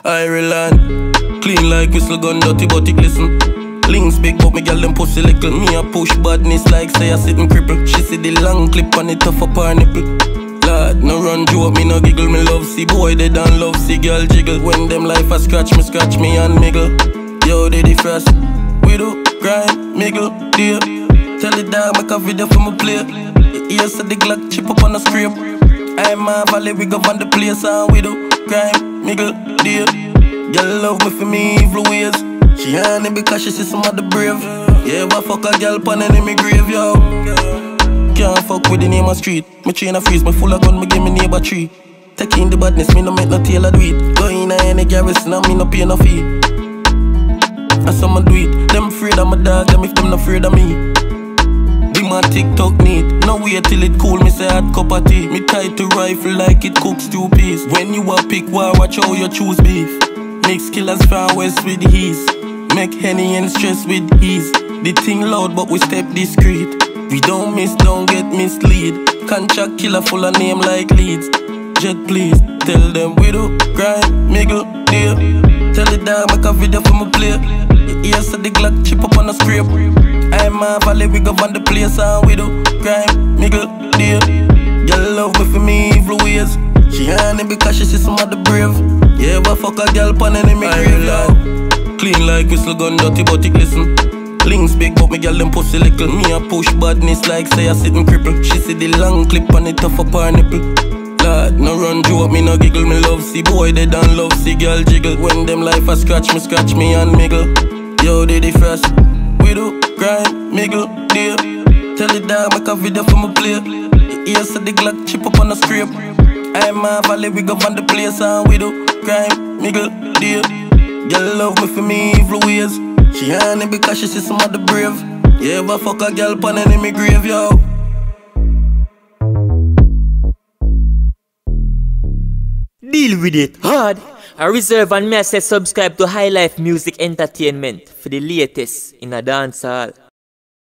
Ireland. Clean like whistle gun, dirty but it glisten. Links big but me girl them pussy little. Me a push badness like say I sit and cripple. She see the long clip on it tough up her nipple. Lord, no run joke, me no giggle. Me love see boy they don't love see girl jiggle. When them life a scratch me and miggle. Yo they the first. We do grind, miggle, dear. Tell the dog make a video for me play. Yes, the Glock chip up on the scrape. I'm a valley, we go on the place and we do crime, nigga, dear. Girl love me for me evil ways. She honey because she see some of the brave. Yeah, but fuck a girl pan enemy grave, yo. Can't fuck with the name of street. Me chain a freeze, me full of gun, me give me neighbor tree. Taking the badness, me no make no tailor do it. Go in a any garrison and me no pay no fee. And someone do it. Them afraid of my dog, them if them not afraid of me. My TikTok neat. No wait till it cool, me say hot cup of tea. Me tied to rifle like it cooks 2 piece. When you a pick war, watch how you choose beef. Mix killers from west with ease. Make Henny and stress with ease. The thing loud but we step discreet. We don't miss, don't get mislead. Contract killer full of name like Leeds. Jet please, tell them we do grind, miggle, dear. Tell the dog make a video for me play. Yes, the Glock chip up on the scrape. I'm a valley, we go on the place and we do crime, nigga, dear. Girl love me for me evil ways. She honey because she see some of the brave. Yeah, but fuck a girl pan enemy grave, yo. Clean like whistle gun, dirty but it glisten. Links big but me girl them pussy little. Me a push badness like say I sit and cripple. She see the long clip on it tough up her nipple. Lord, no run joke, me no giggle. Me love see boy they don't love see girl jiggle. When them life a scratch me and miggle. Yo, they the first. We do grind, miggle, dear. Tell the dog make a video for me play. Yes, the Glock chip up on the scrape. I'm a valley, we go on the place and we do crime, miggle, dear. Girl love me for me evil ways. She honey because she see some of the brave. Yeah, but fuck a girl pan enemy grave, yo. Deal with it hard. I reserve and me I say subscribe to High Life Music Entertainment for the latest in a dancehall.